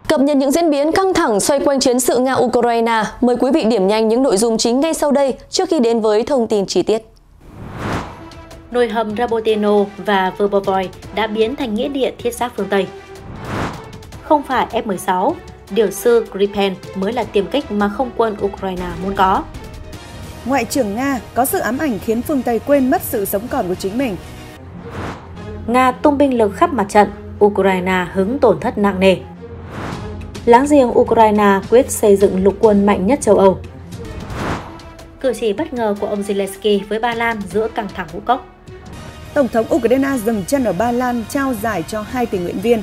Cập nhật những diễn biến căng thẳng xoay quanh chiến sự Nga-Ukraine, mời quý vị điểm nhanh những nội dung chính ngay sau đây trước khi đến với thông tin chi tiết. Nồi hầm Raboteno và Verbovoi đã biến thành nghĩa địa thiết giáp phương Tây. Không phải F-16, điều sư Gripen mới là tiềm kích mà không quân Ukraine muốn có. Ngoại trưởng Nga có sự ám ảnh khiến phương Tây quên mất sự sống còn của chính mình. Nga tung binh lực khắp mặt trận, Ukraine hứng tổn thất nặng nề. Láng giềng Ukraine quyết xây dựng lục quân mạnh nhất châu Âu. Cử chỉ bất ngờ của ông Zelensky với Ba Lan giữa căng thẳng ngũ cốc. Tổng thống Ukraine dừng chân ở Ba Lan trao giải cho 2 tình nguyện viên.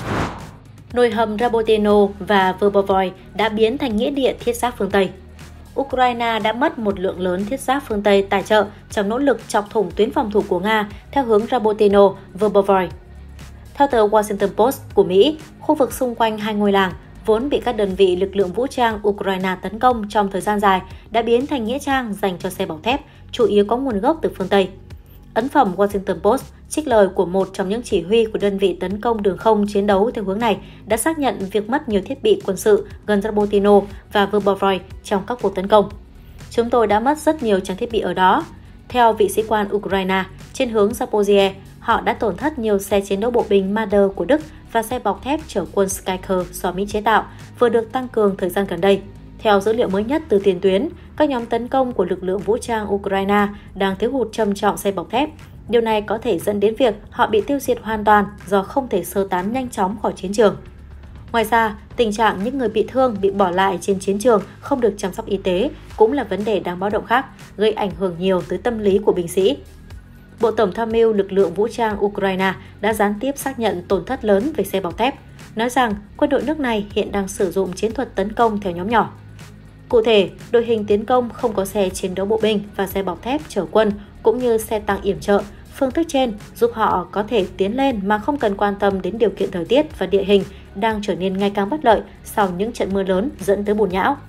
Nồi hầm Raboteno và Verbovoi đã biến thành nghĩa địa thiết giáp phương Tây. Ukraine đã mất một lượng lớn thiết giáp phương Tây tài trợ trong nỗ lực chọc thủng tuyến phòng thủ của Nga theo hướng Raboteno, Verbovoi. Theo tờ Washington Post của Mỹ, khu vực xung quanh hai ngôi làng vốn bị các đơn vị lực lượng vũ trang Ukraine tấn công trong thời gian dài đã biến thành nghĩa trang dành cho xe bọc thép, chủ yếu có nguồn gốc từ phương Tây. Ấn phẩm Washington Post trích lời của một trong những chỉ huy của đơn vị tấn công đường không chiến đấu theo hướng này đã xác nhận việc mất nhiều thiết bị quân sự gần Raboteno và Verbovoi trong các cuộc tấn công. Chúng tôi đã mất rất nhiều trang thiết bị ở đó. Theo vị sĩ quan Ukraine, trên hướng Zaporizhzhia, họ đã tổn thất nhiều xe chiến đấu bộ binh Marder của Đức và xe bọc thép chở quân Stryker do Mỹ chế tạo, vừa được tăng cường thời gian gần đây. Theo dữ liệu mới nhất từ tiền tuyến, các nhóm tấn công của lực lượng vũ trang Ukraine đang thiếu hụt trầm trọng xe bọc thép. Điều này có thể dẫn đến việc họ bị tiêu diệt hoàn toàn do không thể sơ tán nhanh chóng khỏi chiến trường. Ngoài ra, tình trạng những người bị thương bị bỏ lại trên chiến trường không được chăm sóc y tế cũng là vấn đề đáng báo động khác, gây ảnh hưởng nhiều tới tâm lý của binh sĩ. Bộ Tổng tham mưu lực lượng vũ trang Ukraine đã gián tiếp xác nhận tổn thất lớn về xe bọc thép, nói rằng quân đội nước này hiện đang sử dụng chiến thuật tấn công theo nhóm nhỏ. Cụ thể, đội hình tiến công không có xe chiến đấu bộ binh và xe bọc thép chở quân cũng như xe tăng yểm trợ. Phương thức trên giúp họ có thể tiến lên mà không cần quan tâm đến điều kiện thời tiết và địa hình đang trở nên ngày càng bất lợi sau những trận mưa lớn dẫn tới bùn nhão.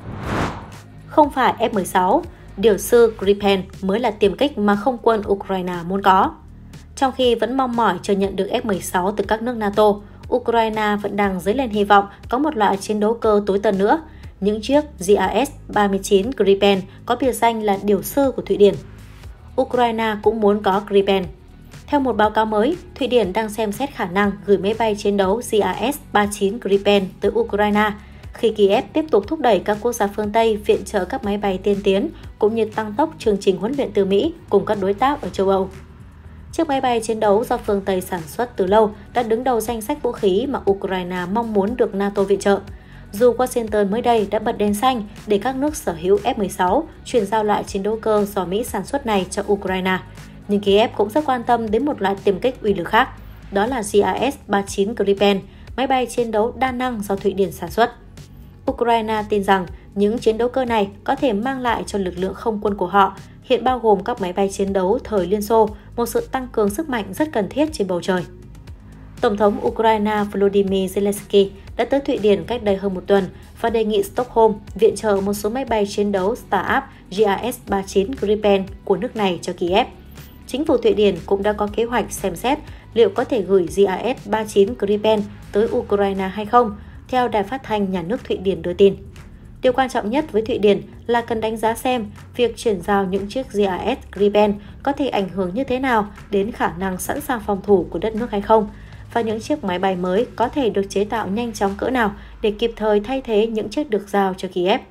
Không phải F-16, điều sư Gripen mới là tiềm kích mà không quân Ukraine muốn có. Trong khi vẫn mong mỏi chờ nhận được F-16 từ các nước NATO, Ukraine vẫn đang dấy lên hy vọng có một loại chiến đấu cơ tối tân nữa, những chiếc JAS-39 Gripen có biệt danh là điều sư của Thụy Điển. Ukraine cũng muốn có Gripen. Theo một báo cáo mới, Thụy Điển đang xem xét khả năng gửi máy bay chiến đấu JAS-39 Gripen tới Ukraine khi Kiev tiếp tục thúc đẩy các quốc gia phương Tây viện trợ các máy bay tiên tiến cũng như tăng tốc chương trình huấn luyện từ Mỹ cùng các đối tác ở châu Âu. Chiếc máy bay chiến đấu do phương Tây sản xuất từ lâu đã đứng đầu danh sách vũ khí mà Ukraine mong muốn được NATO viện trợ. Dù Washington mới đây đã bật đèn xanh để các nước sở hữu F-16 chuyển giao loại chiến đấu cơ do Mỹ sản xuất này cho Ukraine, nhưng Kiev cũng rất quan tâm đến một loại tiềm kích uy lực khác, đó là JAS-39 Gripen, máy bay chiến đấu đa năng do Thụy Điển sản xuất. Ukraine tin rằng những chiến đấu cơ này có thể mang lại cho lực lượng không quân của họ, hiện bao gồm các máy bay chiến đấu thời Liên Xô, một sự tăng cường sức mạnh rất cần thiết trên bầu trời. Tổng thống Ukraine Volodymyr Zelensky đã tới Thụy Điển cách đây hơn một tuần và đề nghị Stockholm viện trợ một số máy bay chiến đấu Start-up JAS-39 Gripen của nước này cho Kiev. Chính phủ Thụy Điển cũng đã có kế hoạch xem xét liệu có thể gửi JAS-39 Gripen tới Ukraine hay không, theo đài phát thanh nhà nước Thụy Điển đưa tin. Điều quan trọng nhất với Thụy Điển là cần đánh giá xem việc chuyển giao những chiếc JAS Gripen có thể ảnh hưởng như thế nào đến khả năng sẵn sàng phòng thủ của đất nước hay không, và những chiếc máy bay mới có thể được chế tạo nhanh chóng cỡ nào để kịp thời thay thế những chiếc được giao cho Kiev.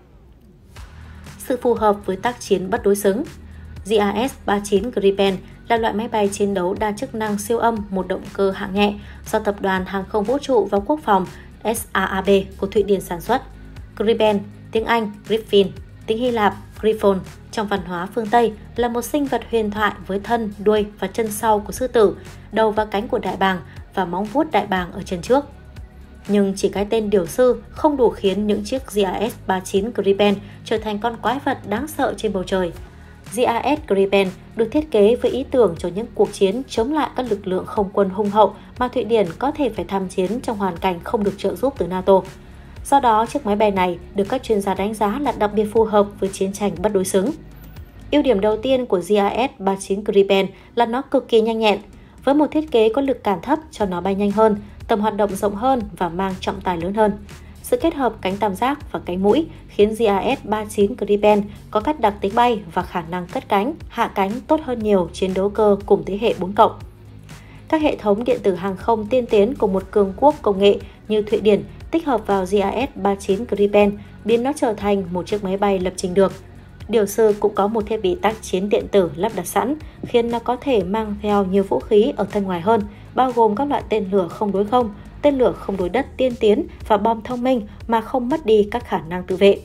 Sự phù hợp với tác chiến bất đối xứng. JAS-39 Gripen là loại máy bay chiến đấu đa chức năng siêu âm một động cơ hạng nhẹ do Tập đoàn Hàng không Vũ trụ và Quốc phòng SAAB của Thụy Điển sản xuất. Gripen, tiếng Anh Griffin, tiếng Hy Lạp Griffon, trong văn hóa phương Tây là một sinh vật huyền thoại với thân, đuôi và chân sau của sư tử, đầu và cánh của đại bàng và móng vuốt đại bàng ở chân trước. Nhưng chỉ cái tên điều sư không đủ khiến những chiếc JAS-39 Gripen trở thành con quái vật đáng sợ trên bầu trời. JAS Gripen được thiết kế với ý tưởng cho những cuộc chiến chống lại các lực lượng không quân hung hậu mà Thụy Điển có thể phải tham chiến trong hoàn cảnh không được trợ giúp từ NATO. Do đó, chiếc máy bay này được các chuyên gia đánh giá là đặc biệt phù hợp với chiến tranh bất đối xứng. Ưu điểm đầu tiên của JAS-39 Gripen là nó cực kỳ nhanh nhẹn. Với một thiết kế có lực cản thấp cho nó bay nhanh hơn, tầm hoạt động rộng hơn và mang trọng tài lớn hơn. Sự kết hợp cánh tam giác và cánh mũi khiến JAS-39 Gripen có các đặc tính bay và khả năng cất cánh, hạ cánh tốt hơn nhiều chiến đấu cơ cùng thế hệ 4+. Các hệ thống điện tử hàng không tiên tiến của một cường quốc công nghệ như Thụy Điển tích hợp vào JAS-39 Gripen biến nó trở thành một chiếc máy bay lập trình được. Điều sư cũng có một thiết bị tác chiến điện tử lắp đặt sẵn, khiến nó có thể mang theo nhiều vũ khí ở thân ngoài hơn, bao gồm các loại tên lửa không đối không, tên lửa không đối đất tiên tiến và bom thông minh mà không mất đi các khả năng tự vệ.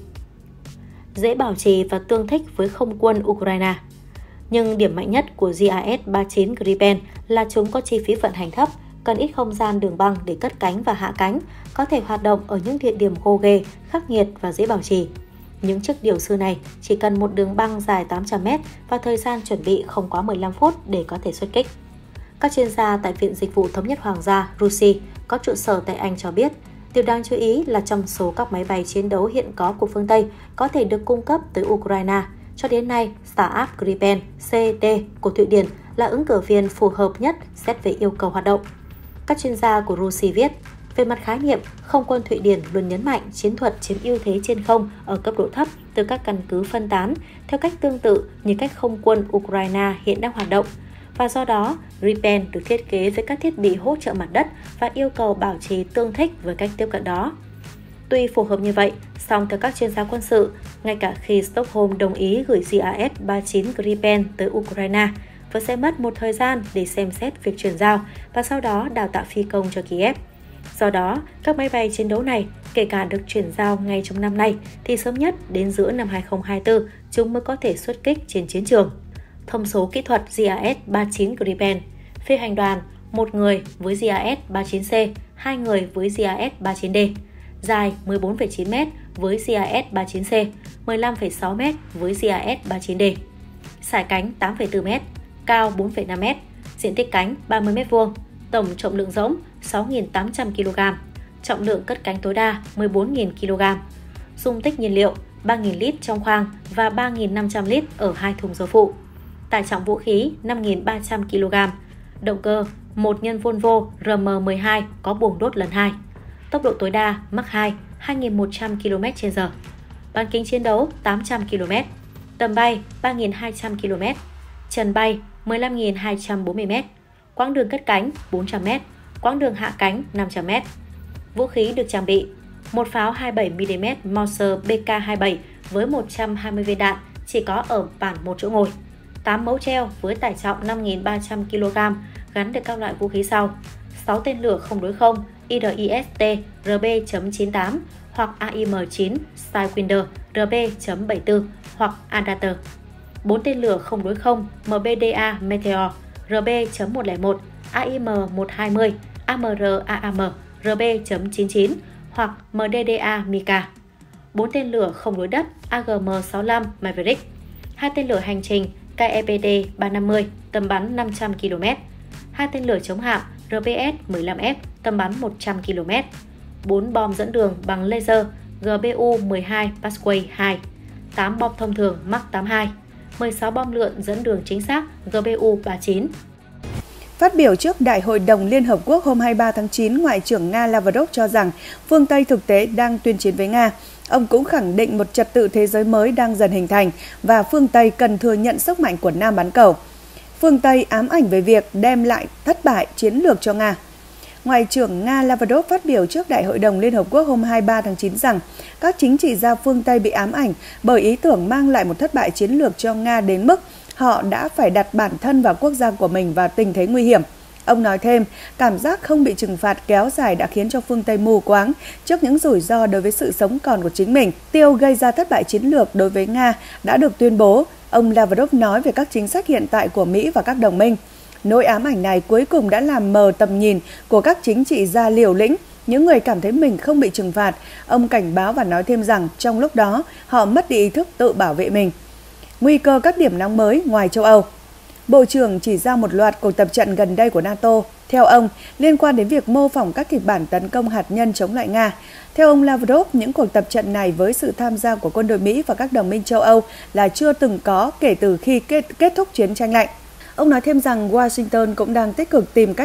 Dễ bảo trì và tương thích với không quân Ukraine. Nhưng điểm mạnh nhất của JAS-39 Gripen là chúng có chi phí vận hành thấp, cần ít không gian đường băng để cất cánh và hạ cánh, có thể hoạt động ở những địa điểm gồ ghề, khắc nghiệt và dễ bảo trì. Những chiếc điều sư này chỉ cần một đường băng dài 800m và thời gian chuẩn bị không quá 15 phút để có thể xuất kích. Các chuyên gia tại Viện Dịch vụ Thống nhất Hoàng gia RUSI có trụ sở tại Anh cho biết, điều đáng chú ý là trong số các máy bay chiến đấu hiện có của phương Tây có thể được cung cấp tới Ukraine, cho đến nay Startup Gripen CT của Thụy Điển là ứng cử viên phù hợp nhất xét về yêu cầu hoạt động. Các chuyên gia của RUSI viết, về mặt khái niệm, không quân Thụy Điển luôn nhấn mạnh chiến thuật chiếm ưu thế trên không ở cấp độ thấp từ các căn cứ phân tán, theo cách tương tự như cách không quân Ukraine hiện đang hoạt động. Và do đó, Gripen được thiết kế với các thiết bị hỗ trợ mặt đất và yêu cầu bảo trì tương thích với cách tiếp cận đó. Tuy phù hợp như vậy, song theo các chuyên gia quân sự, ngay cả khi Stockholm đồng ý gửi JAS-39 Gripen tới Ukraine, vẫn sẽ mất một thời gian để xem xét việc chuyển giao và sau đó đào tạo phi công cho Kiev. Do đó, các máy bay chiến đấu này, kể cả được chuyển giao ngay trong năm nay, thì sớm nhất đến giữa năm 2024, chúng mới có thể xuất kích trên chiến trường. Thông số kỹ thuật JAS-39 Gripen, phi hành đoàn, 1 người với JAS-39C, 2 người với JAS-39D, dài 14,9m với JAS-39C, 15,6m với JAS-39D, sải cánh 8,4m, cao 4,5m, diện tích cánh 30m², tổng trọng lượng rỗng 6.800 kg, trọng lượng cất cánh tối đa 14.000 kg, dung tích nhiên liệu 3.000 lít trong khoang và 3.500 lít ở 2 thùng dầu phụ, tải trọng vũ khí 5.300 kg, động cơ 1 nhân Volvo RM12 có buồng đốt lần 2, tốc độ tối đa Mach 2 2.100 km/h, bán kính chiến đấu 800 km, tầm bay 3.200 km, trần bay 15.240m, quãng đường cất cánh 400m, quãng đường hạ cánh 500m. Vũ khí được trang bị: một pháo 27mm Mauser BK27 với 120 viên đạn chỉ có ở bản một chỗ ngồi, 8 mấu treo với tải trọng 5.300 kg gắn được các loại vũ khí sau: 6 tên lửa không đối không IRIS-T RB.98 hoặc AIM-9 Sidewinder RB.74 hoặc Adapter, 4 tên lửa không đối không MBDA Meteor RB.101 AIM-120 AMR-AAM RB.99 hoặc MDDA Mika, 4 tên lửa không đối đất AGM-65 Maverick, 2 tên lửa hành trình KEPD-350 tầm bắn 500 km, 2 tên lửa chống hạm RBS-15F tầm bắn 100 km, 4 bom dẫn đường bằng laser GBU-12 Pasquay 2, 8 bom thông thường Mark 82, 16 bom lượn dẫn đường chính xác GBU-39. Phát biểu trước Đại hội đồng Liên Hợp Quốc hôm 23 tháng 9, Ngoại trưởng Nga Lavrov cho rằng phương Tây thực tế đang tuyên chiến với Nga. Ông cũng khẳng định một trật tự thế giới mới đang dần hình thành và phương Tây cần thừa nhận sức mạnh của Nam bán cầu. Phương Tây ám ảnh về việc đem lại thất bại chiến lược cho Nga. Ngoại trưởng Nga Lavrov phát biểu trước Đại hội đồng Liên Hợp Quốc hôm 23 tháng 9 rằng các chính trị gia phương Tây bị ám ảnh bởi ý tưởng mang lại một thất bại chiến lược cho Nga đến mức họ đã phải đặt bản thân và quốc gia của mình vào tình thế nguy hiểm. Ông nói thêm, cảm giác không bị trừng phạt kéo dài đã khiến cho phương Tây mù quáng trước những rủi ro đối với sự sống còn của chính mình. Tiêu gây ra thất bại chiến lược đối với Nga đã được tuyên bố. Ông Lavrov nói về các chính sách hiện tại của Mỹ và các đồng minh. Nỗi ám ảnh này cuối cùng đã làm mờ tầm nhìn của các chính trị gia liều lĩnh, những người cảm thấy mình không bị trừng phạt. Ông cảnh báo và nói thêm rằng trong lúc đó họ mất đi ý thức tự bảo vệ mình. Nguy cơ các điểm nóng mới ngoài châu Âu. Bộ trưởng chỉ ra một loạt cuộc tập trận gần đây của NATO, theo ông, liên quan đến việc mô phỏng các kịch bản tấn công hạt nhân chống lại Nga. Theo ông Lavrov, những cuộc tập trận này với sự tham gia của quân đội Mỹ và các đồng minh châu Âu là chưa từng có kể từ khi kết thúc chiến tranh lạnh. Ông nói thêm rằng Washington cũng đang tích cực tìm cách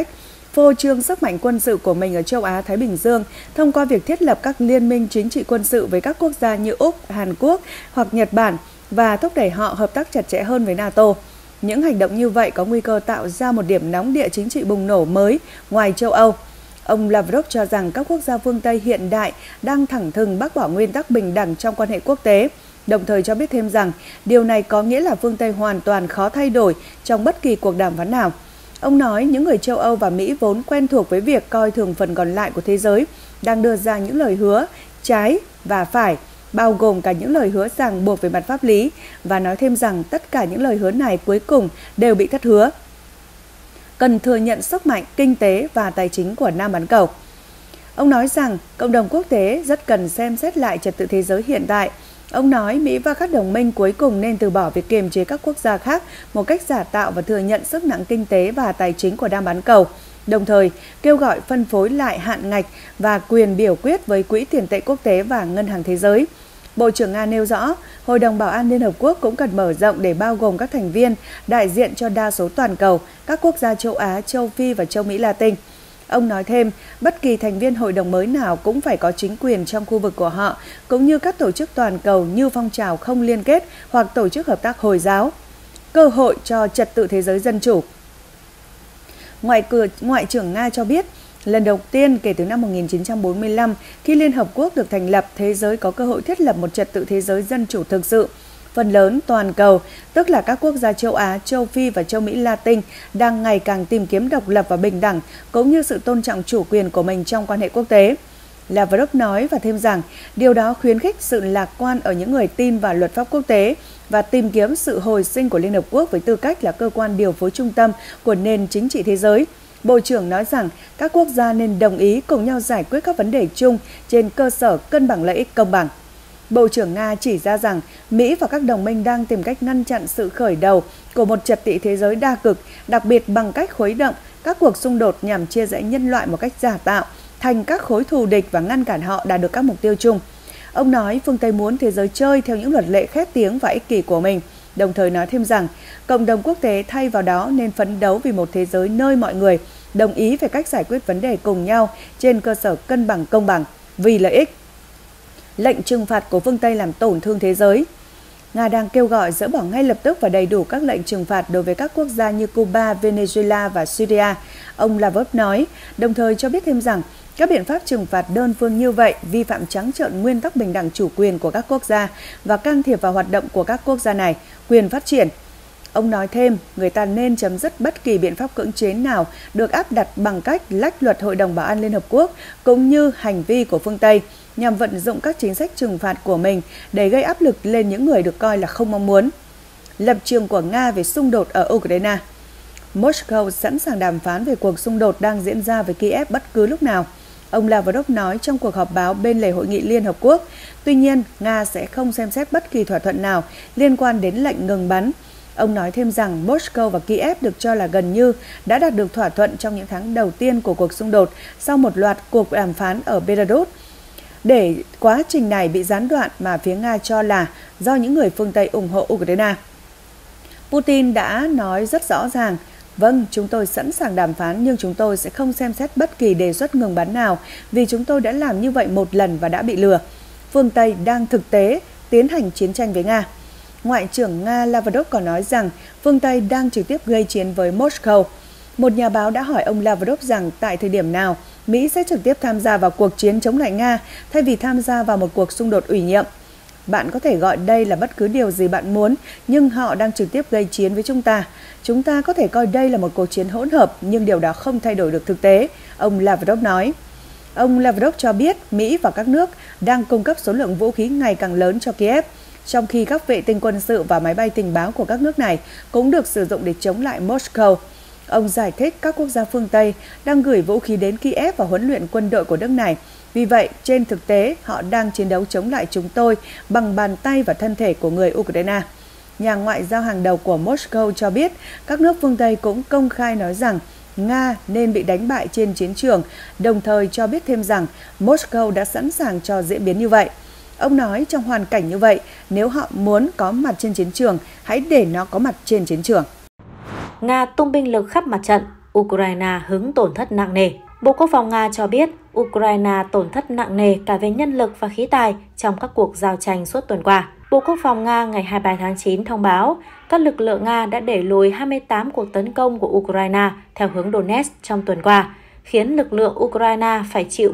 phô trương sức mạnh quân sự của mình ở châu Á-Thái Bình Dương thông qua việc thiết lập các liên minh chính trị quân sự với các quốc gia như Úc, Hàn Quốc hoặc Nhật Bản và thúc đẩy họ hợp tác chặt chẽ hơn với NATO. Những hành động như vậy có nguy cơ tạo ra một điểm nóng địa chính trị bùng nổ mới ngoài châu Âu. Ông Lavrov cho rằng các quốc gia phương Tây hiện đại đang thẳng thừng bác bỏ nguyên tắc bình đẳng trong quan hệ quốc tế, đồng thời cho biết thêm rằng điều này có nghĩa là phương Tây hoàn toàn khó thay đổi trong bất kỳ cuộc đàm phán nào. Ông nói những người châu Âu và Mỹ vốn quen thuộc với việc coi thường phần còn lại của thế giới đang đưa ra những lời hứa trái và phải, bao gồm cả những lời hứa ràng buộc về mặt pháp lý, và nói thêm rằng tất cả những lời hứa này cuối cùng đều bị thất hứa. Cần thừa nhận sức mạnh kinh tế và tài chính của Nam bán cầu. Ông nói rằng cộng đồng quốc tế rất cần xem xét lại trật tự thế giới hiện tại. Ông nói Mỹ và các đồng minh cuối cùng nên từ bỏ việc kiềm chế các quốc gia khác một cách giả tạo và thừa nhận sức nặng kinh tế và tài chính của Nam bán cầu, đồng thời kêu gọi phân phối lại hạn ngạch và quyền biểu quyết với Quỹ tiền tệ quốc tế và Ngân hàng Thế giới. Bộ trưởng Nga nêu rõ, Hội đồng Bảo an Liên Hợp Quốc cũng cần mở rộng để bao gồm các thành viên đại diện cho đa số toàn cầu, các quốc gia châu Á, châu Phi và châu Mỹ Latin. Ông nói thêm, bất kỳ thành viên hội đồng mới nào cũng phải có chính quyền trong khu vực của họ, cũng như các tổ chức toàn cầu như phong trào không liên kết hoặc tổ chức hợp tác Hồi giáo. Cơ hội cho trật tự thế giới dân chủ. Ngoại trưởng Nga cho biết, lần đầu tiên kể từ năm 1945, khi Liên Hợp Quốc được thành lập, thế giới có cơ hội thiết lập một trật tự thế giới dân chủ thực sự. Phần lớn toàn cầu, tức là các quốc gia châu Á, châu Phi và châu Mỹ Latin, đang ngày càng tìm kiếm độc lập và bình đẳng, cũng như sự tôn trọng chủ quyền của mình trong quan hệ quốc tế. Lavrov nói và thêm rằng, điều đó khuyến khích sự lạc quan ở những người tin vào luật pháp quốc tế và tìm kiếm sự hồi sinh của Liên Hợp Quốc với tư cách là cơ quan điều phối trung tâm của nền chính trị thế giới. Bộ trưởng nói rằng các quốc gia nên đồng ý cùng nhau giải quyết các vấn đề chung trên cơ sở cân bằng lợi ích công bằng. Bộ trưởng Nga chỉ ra rằng Mỹ và các đồng minh đang tìm cách ngăn chặn sự khởi đầu của một trật tự thế giới đa cực, đặc biệt bằng cách khuấy động các cuộc xung đột nhằm chia rẽ nhân loại một cách giả tạo thành các khối thù địch và ngăn cản họ đạt được các mục tiêu chung. Ông nói phương Tây muốn thế giới chơi theo những luật lệ khét tiếng và ích kỷ của mình, đồng thời nói thêm rằng cộng đồng quốc tế thay vào đó nên phấn đấu vì một thế giới nơi mọi người đồng ý về cách giải quyết vấn đề cùng nhau trên cơ sở cân bằng công bằng vì lợi ích. Lệnh trừng phạt của phương Tây làm tổn thương thế giới. Nga đang kêu gọi dỡ bỏ ngay lập tức và đầy đủ các lệnh trừng phạt đối với các quốc gia như Cuba, Venezuela và Syria, ông Lavrov nói, đồng thời cho biết thêm rằng các biện pháp trừng phạt đơn phương như vậy vi phạm trắng trợn nguyên tắc bình đẳng chủ quyền của các quốc gia và can thiệp vào hoạt động của các quốc gia này, quyền phát triển. Ông nói thêm, người ta nên chấm dứt bất kỳ biện pháp cưỡng chế nào được áp đặt bằng cách lách luật Hội đồng Bảo an Liên Hợp Quốc, cũng như hành vi của phương Tây, nhằm vận dụng các chính sách trừng phạt của mình để gây áp lực lên những người được coi là không mong muốn. Lập trường của Nga về xung đột ở Ukraine. Moscow sẵn sàng đàm phán về cuộc xung đột đang diễn ra với Kiev bất cứ lúc nào, ông Lavrov nói trong cuộc họp báo bên lề Hội nghị Liên Hợp Quốc. Tuy nhiên, Nga sẽ không xem xét bất kỳ thỏa thuận nào liên quan đến lệnh ngừng bắn. Ông nói thêm rằng Moscow và Kiev được cho là gần như đã đạt được thỏa thuận trong những tháng đầu tiên của cuộc xung đột sau một loạt cuộc đàm phán ở Belarus. Để quá trình này bị gián đoạn mà phía Nga cho là do những người phương Tây ủng hộ Ukraine. Putin đã nói rất rõ ràng, vâng, chúng tôi sẵn sàng đàm phán nhưng chúng tôi sẽ không xem xét bất kỳ đề xuất ngừng bắn nào vì chúng tôi đã làm như vậy một lần và đã bị lừa. Phương Tây đang thực tế tiến hành chiến tranh với Nga. Ngoại trưởng Nga Lavrov còn nói rằng phương Tây đang trực tiếp gây chiến với Moscow. Một nhà báo đã hỏi ông Lavrov rằng tại thời điểm nào Mỹ sẽ trực tiếp tham gia vào cuộc chiến chống lại Nga thay vì tham gia vào một cuộc xung đột ủy nhiệm. Bạn có thể gọi đây là bất cứ điều gì bạn muốn, nhưng họ đang trực tiếp gây chiến với chúng ta. Chúng ta có thể coi đây là một cuộc chiến hỗn hợp, nhưng điều đó không thay đổi được thực tế, ông Lavrov nói. Ông Lavrov cho biết Mỹ và các nước đang cung cấp số lượng vũ khí ngày càng lớn cho Kiev, trong khi các vệ tinh quân sự và máy bay tình báo của các nước này cũng được sử dụng để chống lại Moscow. Ông giải thích các quốc gia phương Tây đang gửi vũ khí đến Kiev và huấn luyện quân đội của nước này. Vì vậy, trên thực tế, họ đang chiến đấu chống lại chúng tôi bằng bàn tay và thân thể của người Ukraine. Nhà ngoại giao hàng đầu của Moscow cho biết các nước phương Tây cũng công khai nói rằng Nga nên bị đánh bại trên chiến trường, đồng thời cho biết thêm rằng Moscow đã sẵn sàng cho diễn biến như vậy. Ông nói trong hoàn cảnh như vậy, nếu họ muốn có mặt trên chiến trường, hãy để nó có mặt trên chiến trường. Nga tung binh lực khắp mặt trận, Ukraine hứng tổn thất nặng nề. Bộ Quốc phòng Nga cho biết Ukraine tổn thất nặng nề cả về nhân lực và khí tài trong các cuộc giao tranh suốt tuần qua. Bộ Quốc phòng Nga ngày 23 tháng 9 thông báo các lực lượng Nga đã đẩy lùi 28 cuộc tấn công của Ukraine theo hướng Donetsk trong tuần qua, khiến lực lượng Ukraine phải chịu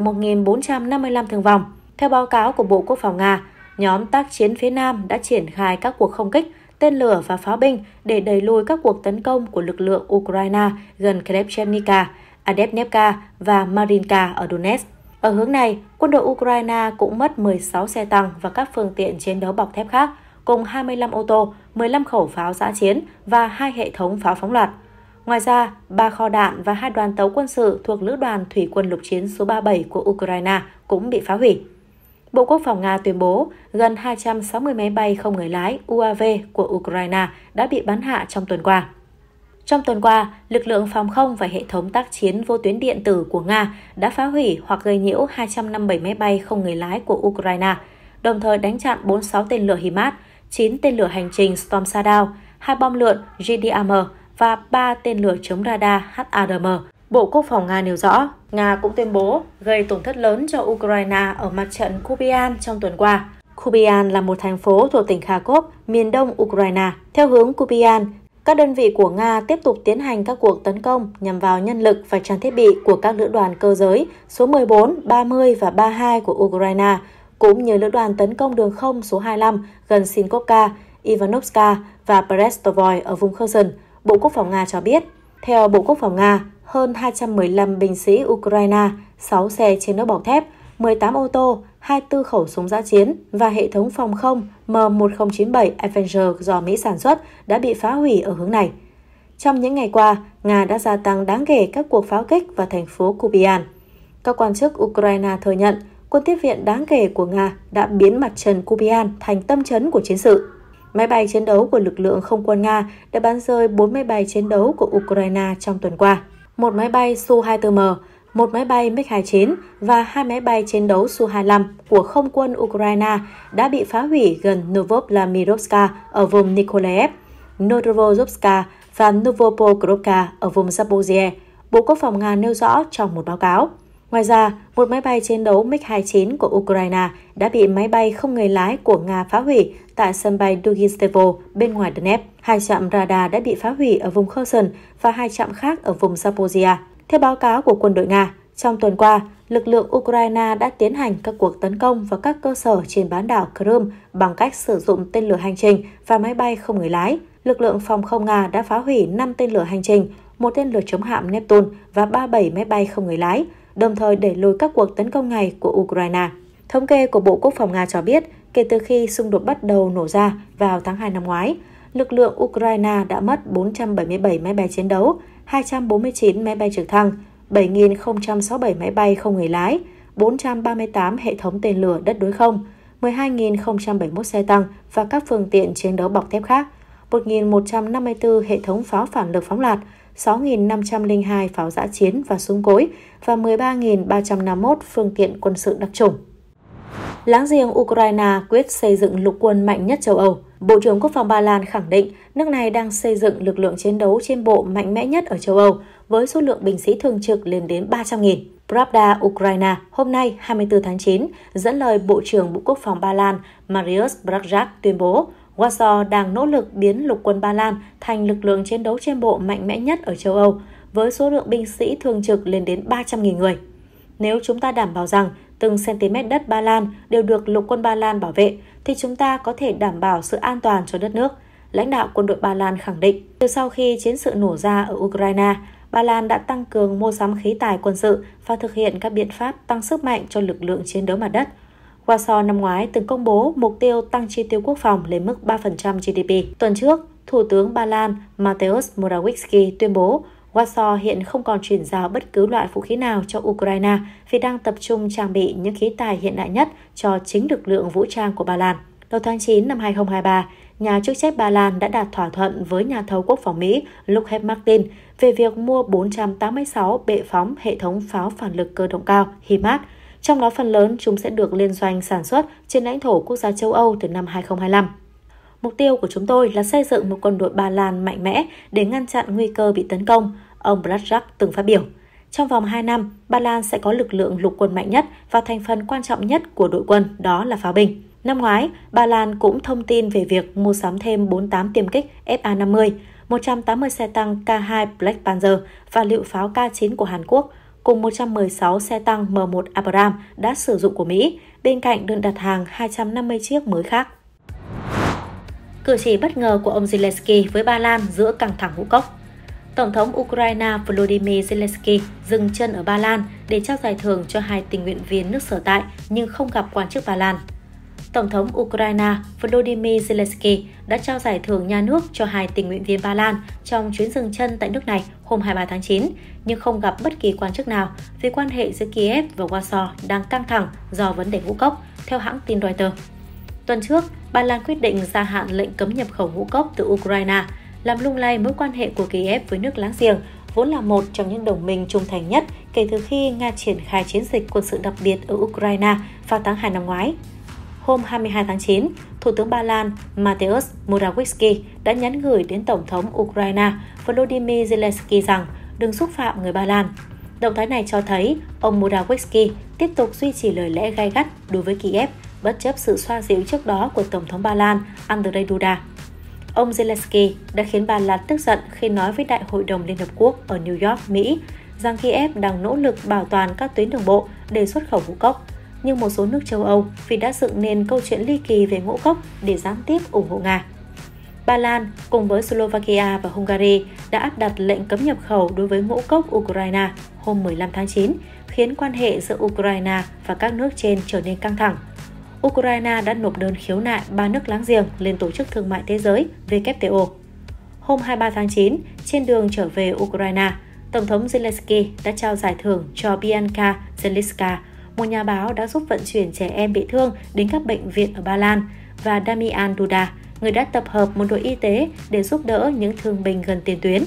1.455 thương vong. Theo báo cáo của Bộ Quốc phòng Nga, nhóm tác chiến phía Nam đã triển khai các cuộc không kích, tên lửa và pháo binh để đẩy lùi các cuộc tấn công của lực lượng Ukraine gần Krevchenivka, Adepnevka và Marinka ở Donetsk. Ở hướng này, quân đội Ukraine cũng mất 16 xe tăng và các phương tiện chiến đấu bọc thép khác, cùng 25 ô tô, 15 khẩu pháo dã chiến và 2 hệ thống pháo phóng loạt. Ngoài ra, 3 kho đạn và 2 đoàn tàu quân sự thuộc Lữ đoàn Thủy quân lục chiến số 37 của Ukraine cũng bị phá hủy. Bộ Quốc phòng Nga tuyên bố gần 260 máy bay không người lái UAV của Ukraine đã bị bắn hạ trong tuần qua. Trong tuần qua, lực lượng phòng không và hệ thống tác chiến vô tuyến điện tử của Nga đã phá hủy hoặc gây nhiễu 257 máy bay không người lái của Ukraine, đồng thời đánh chặn 46 tên lửa HIMARS, 9 tên lửa hành trình Storm Shadow, 2 bom lượn GDAM và 3 tên lửa chống radar HARM. Bộ Quốc phòng Nga nêu rõ, Nga cũng tuyên bố gây tổn thất lớn cho Ukraine ở mặt trận Kupian trong tuần qua. Kupian là một thành phố thuộc tỉnh Kharkov, miền đông Ukraine. Theo hướng Kupian, các đơn vị của Nga tiếp tục tiến hành các cuộc tấn công nhằm vào nhân lực và trang thiết bị của các lữ đoàn cơ giới số 14, 30 và 32 của Ukraine, cũng như lữ đoàn tấn công đường không số 25 gần Sinkovka, Ivanovska và Brestovoy ở vùng Kherson, Bộ Quốc phòng Nga cho biết. Theo Bộ Quốc phòng Nga, hơn 215 binh sĩ Ukraine, 6 xe chiến đấu bọc thép, 18 ô tô, 24 khẩu súng dã chiến và hệ thống phòng không M1097 Avenger do Mỹ sản xuất đã bị phá hủy ở hướng này. Trong những ngày qua, Nga đã gia tăng đáng kể các cuộc pháo kích vào thành phố Kupian. Các quan chức Ukraine thừa nhận quân tiếp viện đáng kể của Nga đã biến mặt trận Kupian thành tâm chấn của chiến sự. Máy bay chiến đấu của lực lượng không quân Nga đã bắn rơi 4 máy bay chiến đấu của Ukraine trong tuần qua. Một máy bay Su-24M, một máy bay MiG-29 và 2 máy bay chiến đấu Su-25 của không quân Ukraine đã bị phá hủy gần Novopolamirovska ở vùng Nikolaev, Novorozovska và Novopokrovka ở vùng Zaporizhzhia, Bộ Quốc phòng Nga nêu rõ trong một báo cáo. Ngoài ra, một máy bay chiến đấu MiG-29 của Ukraine đã bị máy bay không người lái của Nga phá hủy tại sân bay Duginstevo bên ngoài Donetsk. 2 trạm radar đã bị phá hủy ở vùng Kherson và 2 trạm khác ở vùng Zaporizhzhia. Theo báo cáo của quân đội Nga, trong tuần qua, lực lượng Ukraine đã tiến hành các cuộc tấn công vào các cơ sở trên bán đảo Crimea bằng cách sử dụng tên lửa hành trình và máy bay không người lái. Lực lượng phòng không Nga đã phá hủy 5 tên lửa hành trình, 1 tên lửa chống hạm Neptune và 37 máy bay không người lái, đồng thời đẩy lùi các cuộc tấn công này của Ukraine. Thống kê của Bộ Quốc phòng Nga cho biết, kể từ khi xung đột bắt đầu nổ ra vào tháng 2 năm ngoái, lực lượng Ukraine đã mất 477 máy bay chiến đấu, 249 máy bay trực thăng, 7.067 máy bay không người lái, 438 hệ thống tên lửa đất đối không, 12.071 xe tăng và các phương tiện chiến đấu bọc thép khác, 1.154 hệ thống pháo phản lực phóng loạt, 6.502 pháo dã chiến và súng cối và 13.351 phương tiện quân sự đặc chủng. Láng giềng Ukraine quyết xây dựng lục quân mạnh nhất châu Âu. Bộ trưởng Quốc phòng Ba Lan khẳng định nước này đang xây dựng lực lượng chiến đấu trên bộ mạnh mẽ nhất ở châu Âu, với số lượng binh sĩ thường trực lên đến 300.000. Pravda Ukraine hôm nay 24 tháng 9 dẫn lời Bộ trưởng Bộ Quốc phòng Ba Lan Mariusz Błaszczak tuyên bố Warsaw đang nỗ lực biến lục quân Ba Lan thành lực lượng chiến đấu trên bộ mạnh mẽ nhất ở châu Âu, với số lượng binh sĩ thường trực lên đến 300.000 người. Nếu chúng ta đảm bảo rằng từng cm đất Ba Lan đều được lục quân Ba Lan bảo vệ, thì chúng ta có thể đảm bảo sự an toàn cho đất nước, lãnh đạo quân đội Ba Lan khẳng định. Từ sau khi chiến sự nổ ra ở Ukraine, Ba Lan đã tăng cường mua sắm khí tài quân sự và thực hiện các biện pháp tăng sức mạnh cho lực lượng chiến đấu mặt đất. Warsaw năm ngoái từng công bố mục tiêu tăng chi tiêu quốc phòng lên mức 3% GDP. Tuần trước, Thủ tướng Ba Lan Mateusz Morawiecki tuyên bố Warsaw hiện không còn chuyển giao bất cứ loại vũ khí nào cho Ukraine vì đang tập trung trang bị những khí tài hiện đại nhất cho chính lực lượng vũ trang của Ba Lan. Đầu tháng 9 năm 2023, nhà chức trách Ba Lan đã đạt thỏa thuận với nhà thầu quốc phòng Mỹ Lockheed Martin về việc mua 486 bệ phóng hệ thống pháo phản lực cơ động cao HIMARS, trong đó phần lớn chúng sẽ được liên doanh sản xuất trên lãnh thổ quốc gia châu Âu từ năm 2025. Mục tiêu của chúng tôi là xây dựng một quân đội Ba Lan mạnh mẽ để ngăn chặn nguy cơ bị tấn công, ông Blatczak từng phát biểu. Trong vòng 2 năm, Ba Lan sẽ có lực lượng lục quân mạnh nhất và thành phần quan trọng nhất của đội quân, đó là pháo binh. Năm ngoái, Ba Lan cũng thông tin về việc mua sắm thêm 48 tiêm kích FA-50, 180 xe tăng K2 Black Panther và lựu pháo K9 của Hàn Quốc, cùng 116 xe tăng M1 Abrams đã sử dụng của Mỹ, bên cạnh đơn đặt hàng 250 chiếc mới khác. Cử chỉ bất ngờ của ông Zelensky với Ba Lan giữa căng thẳng ngũ cốc. Tổng thống Ukraine Volodymyr Zelensky dừng chân ở Ba Lan để trao giải thưởng cho 2 tình nguyện viên nước sở tại nhưng không gặp quan chức Ba Lan. Tổng thống Ukraine Volodymyr Zelensky đã trao giải thưởng nhà nước cho 2 tình nguyện viên Ba Lan trong chuyến dừng chân tại nước này hôm 23 tháng 9, nhưng không gặp bất kỳ quan chức nào vì quan hệ giữa Kiev và Warsaw đang căng thẳng do vấn đề ngũ cốc, theo hãng tin Reuters. Tuần trước, Ba Lan quyết định gia hạn lệnh cấm nhập khẩu ngũ cốc từ Ukraine, làm lung lay mối quan hệ của Kiev với nước láng giềng, vốn là một trong những đồng minh trung thành nhất kể từ khi Nga triển khai chiến dịch quân sự đặc biệt ở Ukraine vào tháng 2 năm ngoái. Hôm 22 tháng 9, Thủ tướng Ba Lan Mateusz Morawiecki đã nhắn gửi đến Tổng thống Ukraine Volodymyr Zelensky rằng đừng xúc phạm người Ba Lan. Động thái này cho thấy ông Morawiecki tiếp tục duy trì lời lẽ gay gắt đối với Kiev, bất chấp sự xoa dịu trước đó của Tổng thống Ba Lan Andrzej Duda. Ông Zelensky đã khiến Ba Lan tức giận khi nói với Đại hội đồng Liên Hợp Quốc ở New York, Mỹ rằng Kiev đang nỗ lực bảo toàn các tuyến đường bộ để xuất khẩu ngũ cốc, nhưng một số nước châu Âu vì đã dựng nên câu chuyện ly kỳ về ngũ cốc để gián tiếp ủng hộ Nga. Ba Lan cùng với Slovakia và Hungary đã áp đặt lệnh cấm nhập khẩu đối với ngũ cốc Ukraine hôm 15 tháng 9, khiến quan hệ giữa Ukraine và các nước trên trở nên căng thẳng. Ukraine đã nộp đơn khiếu nại 3 nước láng giềng lên Tổ chức Thương mại Thế giới WTO. Hôm 23 tháng 9, trên đường trở về Ukraine, Tổng thống Zelensky đã trao giải thưởng cho Bianca Zeliska, một nhà báo đã giúp vận chuyển trẻ em bị thương đến các bệnh viện ở Ba Lan, và Damian Duda, người đã tập hợp một đội y tế để giúp đỡ những thương binh gần tiền tuyến.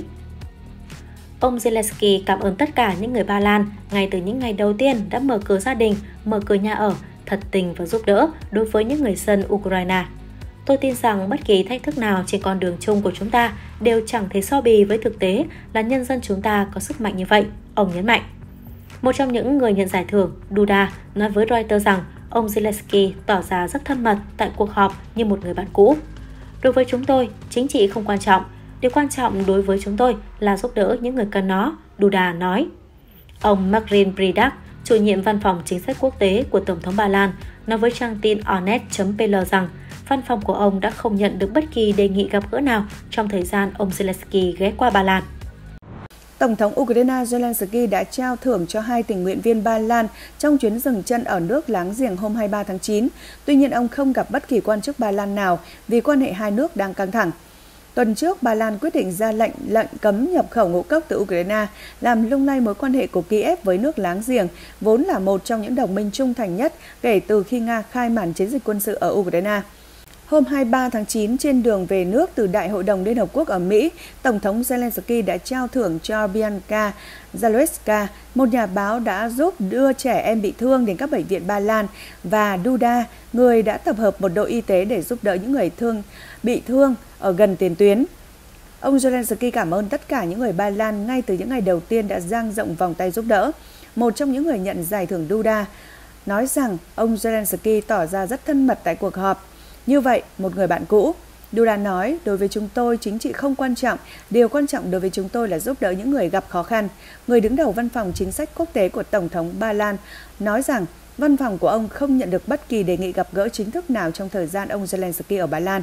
Ông Zelensky cảm ơn tất cả những người Ba Lan ngay từ những ngày đầu tiên đã mở cửa gia đình, mở cửa nhà ở, thật tình và giúp đỡ đối với những người dân Ukraine. Tôi tin rằng bất kỳ thách thức nào trên con đường chung của chúng ta đều chẳng thể so bì với thực tế là nhân dân chúng ta có sức mạnh như vậy, ông nhấn mạnh. Một trong những người nhận giải thưởng, Duda, nói với Reuters rằng ông Zelensky tỏ ra rất thân mật tại cuộc họp như một người bạn cũ. Đối với chúng tôi, chính trị không quan trọng. Điều quan trọng đối với chúng tôi là giúp đỡ những người cần nó, Duda nói. Ông Marin Bridak, chủ nhiệm văn phòng chính sách quốc tế của Tổng thống Ba Lan, nói với trang tin Onet.pl rằng văn phòng của ông đã không nhận được bất kỳ đề nghị gặp gỡ nào trong thời gian ông Zelensky ghé qua Ba Lan. Tổng thống Ukraine Zelensky đã trao thưởng cho 2 tình nguyện viên Ba Lan trong chuyến dừng chân ở nước láng giềng hôm 23 tháng 9. Tuy nhiên, ông không gặp bất kỳ quan chức Ba Lan nào vì quan hệ hai nước đang căng thẳng. Tuần trước, Ba Lan quyết định ra lệnh cấm nhập khẩu ngũ cốc từ Ukraine, làm lung lay mối quan hệ của Kiev với nước láng giềng, vốn là một trong những đồng minh trung thành nhất kể từ khi Nga khai màn chiến dịch quân sự ở Ukraine. Hôm 23 tháng 9, trên đường về nước từ Đại hội đồng Liên Hợp Quốc ở Mỹ, Tổng thống Zelensky đã trao thưởng cho Bianca Zalewska, một nhà báo đã giúp đưa trẻ em bị thương đến các bệnh viện Ba Lan, và Duda, người đã tập hợp một đội y tế để giúp đỡ những người bị thương ở gần tiền tuyến. Ông Zelensky cảm ơn tất cả những người Ba Lan ngay từ những ngày đầu tiên đã dang rộng vòng tay giúp đỡ. Một trong những người nhận giải thưởng Duda nói rằng ông Zelensky tỏ ra rất thân mật tại cuộc họp. Như vậy, một người bạn cũ, Duda nói, đối với chúng tôi, chính trị không quan trọng, điều quan trọng đối với chúng tôi là giúp đỡ những người gặp khó khăn. Người đứng đầu văn phòng chính sách quốc tế của Tổng thống Ba Lan nói rằng văn phòng của ông không nhận được bất kỳ đề nghị gặp gỡ chính thức nào trong thời gian ông Zelensky ở Ba Lan.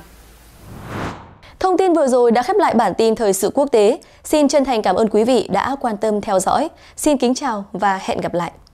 Thông tin vừa rồi đã khép lại bản tin thời sự quốc tế. Xin chân thành cảm ơn quý vị đã quan tâm theo dõi. Xin kính chào và hẹn gặp lại.